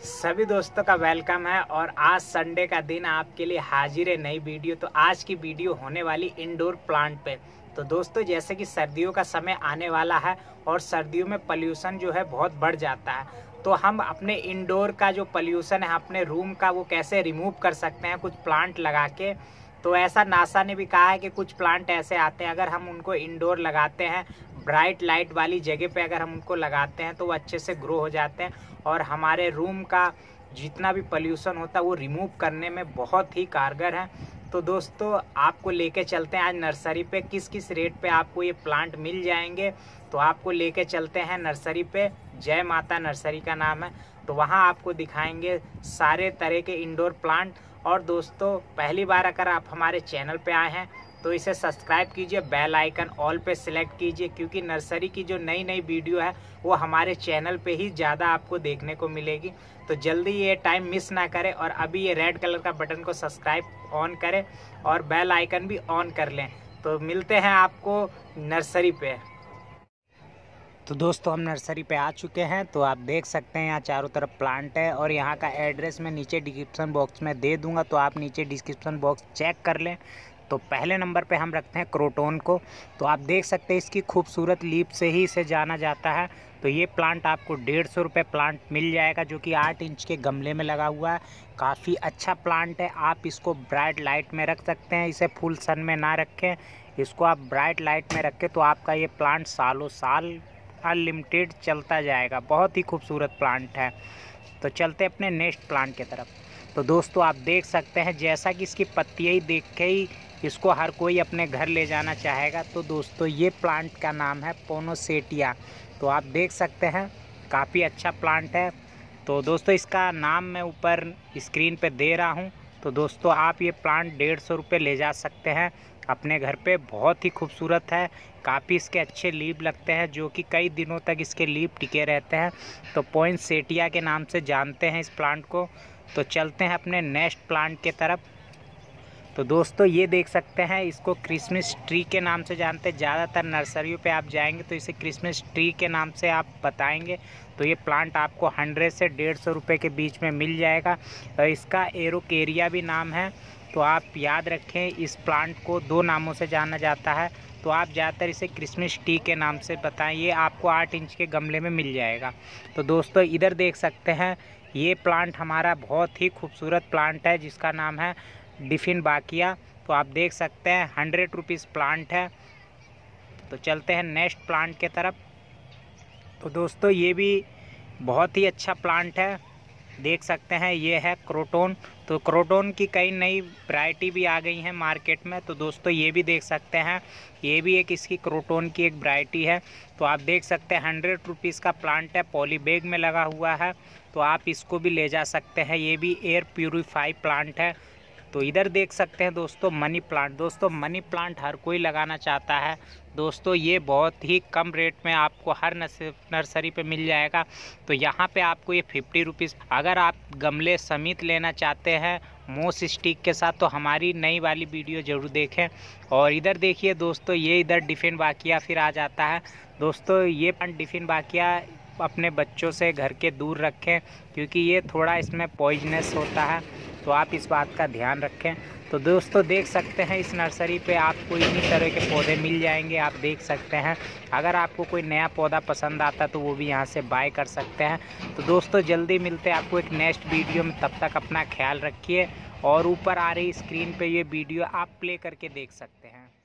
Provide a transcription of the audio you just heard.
सभी दोस्तों का वेलकम है और आज संडे का दिन आपके लिए हाजिर है नई वीडियो। तो आज की वीडियो होने वाली इंडोर प्लांट पे। तो दोस्तों जैसे कि सर्दियों का समय आने वाला है और सर्दियों में पॉल्यूशन जो है बहुत बढ़ जाता है, तो हम अपने इंडोर का जो पॉल्यूशन है अपने रूम का वो कैसे रिमूव कर सकते हैं कुछ प्लांट लगा के। तो ऐसा नासा ने भी कहा है कि कुछ प्लांट ऐसे आते हैं अगर हम उनको इंडोर लगाते हैं ब्राइट लाइट वाली जगह पे अगर हम उनको लगाते हैं तो वो अच्छे से ग्रो हो जाते हैं और हमारे रूम का जितना भी पॉल्यूशन होता है वो रिमूव करने में बहुत ही कारगर है। तो दोस्तों आपको लेके चलते हैं आज नर्सरी पे, किस किस रेट पे आपको ये प्लांट मिल जाएंगे। तो आपको लेके चलते हैं नर्सरी पे, जय माता नर्सरी का नाम है। तो वहाँ आपको दिखाएंगे सारे तरह के इंडोर प्लांट। और दोस्तों पहली बार अगर आप हमारे चैनल पे आए हैं तो इसे सब्सक्राइब कीजिए, बेल आइकन ऑल पे सिलेक्ट कीजिए, क्योंकि नर्सरी की जो नई नई वीडियो है वो हमारे चैनल पे ही ज़्यादा आपको देखने को मिलेगी। तो जल्दी ये टाइम मिस ना करें और अभी ये रेड कलर का बटन को सब्सक्राइब ऑन करें और बेल आइकन भी ऑन कर लें। तो मिलते हैं आपको नर्सरी पे। तो दोस्तों हम नर्सरी पे आ चुके हैं। तो आप देख सकते हैं यहाँ चारों तरफ प्लांट है और यहाँ का एड्रेस मैं नीचे डिस्क्रिप्शन बॉक्स में दे दूँगा, तो आप नीचे डिस्क्रिप्शन बॉक्स चेक कर लें। तो पहले नंबर पे हम रखते हैं क्रोटोन को। तो आप देख सकते हैं इसकी खूबसूरत लीफ से ही इसे जाना जाता है। तो ये प्लांट आपको 150 रुपये प्लांट मिल जाएगा, जो कि 8 इंच के गमले में लगा हुआ है। काफ़ी अच्छा प्लांट है, आप इसको ब्राइट लाइट में रख सकते हैं, इसे फुल सन में ना रखें, इसको आप ब्राइट लाइट में रखें तो आपका ये प्लांट सालों साल अनलिमिटेड चलता जाएगा। बहुत ही खूबसूरत प्लांट है। तो चलते अपने नेक्स्ट प्लांट की तरफ। तो दोस्तों आप देख सकते हैं जैसा कि इसकी पत्तियाँ ही देख के ही इसको हर कोई अपने घर ले जाना चाहेगा। तो दोस्तों ये प्लांट का नाम है पोनोसेटिया। तो आप देख सकते हैं काफ़ी अच्छा प्लांट है। तो दोस्तों इसका नाम मैं ऊपर स्क्रीन पे दे रहा हूँ। तो दोस्तों आप ये प्लांट 150 रुपये ले जा सकते हैं अपने घर पे। बहुत ही खूबसूरत है, काफ़ी इसके अच्छे लीव लगते हैं जो कि कई दिनों तक इसके लीव टिके रहते हैं। तो पोइनसेटिया के नाम से जानते हैं इस प्लांट को। तो चलते हैं अपने नेक्स्ट प्लांट के तरफ। तो दोस्तों ये देख सकते हैं इसको क्रिसमस ट्री के नाम से जानते हैं। ज़्यादातर नर्सरियों पे आप जाएंगे तो इसे क्रिसमस ट्री के नाम से आप बताएंगे। तो ये प्लांट आपको 100 से 150 रुपये के बीच में मिल जाएगा। इसका एरोकेरिया भी नाम है। तो आप याद रखें इस प्लांट को 2 नामों से जाना जाता है। तो आप ज़्यादातर इसे क्रिसमस ट्री के नाम से बताएं। ये आपको 8 इंच के गमले में मिल जाएगा। तो दोस्तों इधर देख सकते हैं ये प्लांट हमारा बहुत ही खूबसूरत प्लांट है जिसका नाम है डिफिनबाकिया। तो आप देख सकते हैं 100 रुपीज़ प्लांट है। तो चलते हैं नेक्स्ट प्लांट के तरफ। तो दोस्तों ये भी बहुत ही अच्छा प्लांट है, देख सकते हैं ये है क्रोटोन। तो क्रोटोन की कई नई वैरायटी भी आ गई हैं मार्केट में। तो दोस्तों ये भी देख सकते हैं, ये भी एक इसकी क्रोटोन की एक वैरायटी है। तो आप देख सकते हैं 100 रुपीज़ का प्लांट है, पॉली बैग में लगा हुआ है। तो आप इसको भी ले जा सकते हैं, ये भी एयर प्यूरीफाई प्लांट है। तो इधर देख सकते हैं दोस्तों मनी प्लांट। दोस्तों मनी प्लांट हर कोई लगाना चाहता है। दोस्तों ये बहुत ही कम रेट में आपको हर नर्सरी पे मिल जाएगा। तो यहाँ पे आपको ये 50 रुपीज़। अगर आप गमले समेत लेना चाहते हैं मोस स्टिक के साथ तो हमारी नई वाली वीडियो ज़रूर देखें। और इधर देखिए दोस्तों ये इधर डिफिनबाकिया फिर आ जाता है। दोस्तों ये प्लांट डिफिनबाकिया अपने बच्चों से घर के दूर रखें, क्योंकि ये थोड़ा इसमें पॉइजनस होता है। तो आप इस बात का ध्यान रखें। तो दोस्तों देख सकते हैं इस नर्सरी पे आपको इन्हीं तरह के पौधे मिल जाएंगे, आप देख सकते हैं। अगर आपको कोई नया पौधा पसंद आता तो वो भी यहाँ से बाय कर सकते हैं। तो दोस्तों जल्दी मिलते हैं आपको एक नेक्स्ट वीडियो में, तब तक अपना ख्याल रखिए। और ऊपर आ रही स्क्रीन पे ये वीडियो आप प्ले करके देख सकते हैं।